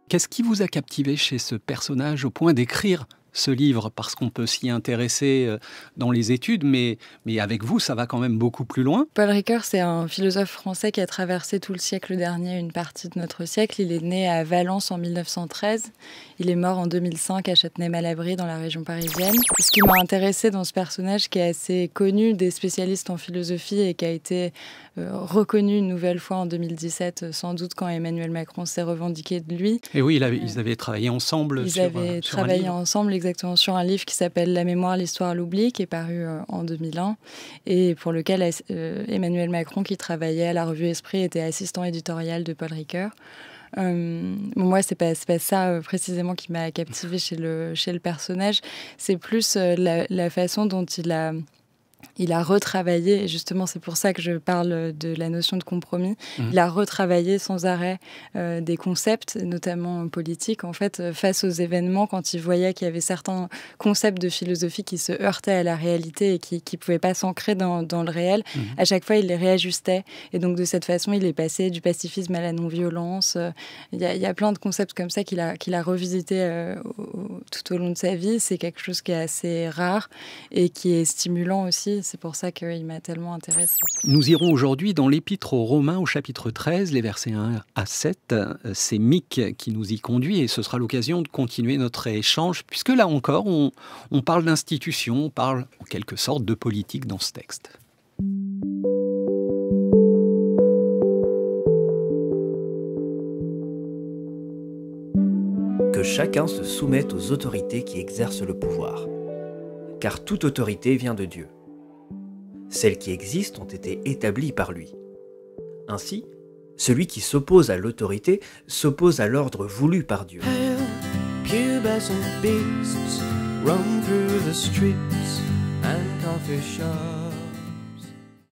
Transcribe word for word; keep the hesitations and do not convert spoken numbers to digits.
Qu'est-ce qui vous a captivé chez ce personnage au point d'écrire ce livre? Parce qu'on peut s'y intéresser dans les études, mais, mais avec vous, ça va quand même beaucoup plus loin. Paul Ricoeur, c'est un philosophe français qui a traversé tout le siècle dernier, une partie de notre siècle. Il est né à Valence en mille neuf cent treize. Il est mort en deux mille cinq à Châtenay-Malabry, dans la région parisienne. Ce qui m'a intéressée dans ce personnage, qui est assez connu des spécialistes en philosophie et qui a été euh, reconnu une nouvelle fois en deux mille dix-sept, sans doute quand Emmanuel Macron s'est revendiqué de lui. Et oui, il avait, euh, ils avaient travaillé ensemble. Ils sur, avaient sur travaillé ensemble exactement sur un livre qui s'appelle La mémoire, l'histoire, l'oubli, qui est paru euh, en deux mille un et pour lequel euh, Emmanuel Macron, qui travaillait à la revue Esprit, était assistant éditorial de Paul Ricoeur. Euh, moi, c'est pas, c'est pas ça euh, précisément qui m'a captivée chez le, chez le personnage. C'est plus euh, la, la façon dont il a... Il a retravaillé, et justement c'est pour ça que je parle de la notion de compromis, mmh. il a retravaillé sans arrêt euh, des concepts, notamment politiques, en fait, face aux événements, quand il voyait qu'il y avait certains concepts de philosophie qui se heurtaient à la réalité et qui ne pouvaient pas s'ancrer dans, dans le réel. Mmh. À chaque fois, il les réajustait, et donc de cette façon, il est passé du pacifisme à la non-violence. Il y a, il y a plein de concepts comme ça qu'il a, qu'il a revisité euh, au, tout au long de sa vie. C'est quelque chose qui est assez rare et qui est stimulant aussi. C'est pour ça qu'il m'a tellement intéressée. Nous irons aujourd'hui dans l'Épître aux Romains au chapitre treize, les versets un à sept. C'est Mick qui nous y conduit et ce sera l'occasion de continuer notre échange, puisque là encore, on, on parle d'institutions, on parle en quelque sorte de politique dans ce texte. Que chacun se soumette aux autorités qui exercent le pouvoir, car toute autorité vient de Dieu. Celles qui existent ont été établies par lui. Ainsi, celui qui s'oppose à l'autorité s'oppose à l'ordre voulu par Dieu. Pale, pubescent beasts roam through the streets and coffee shops.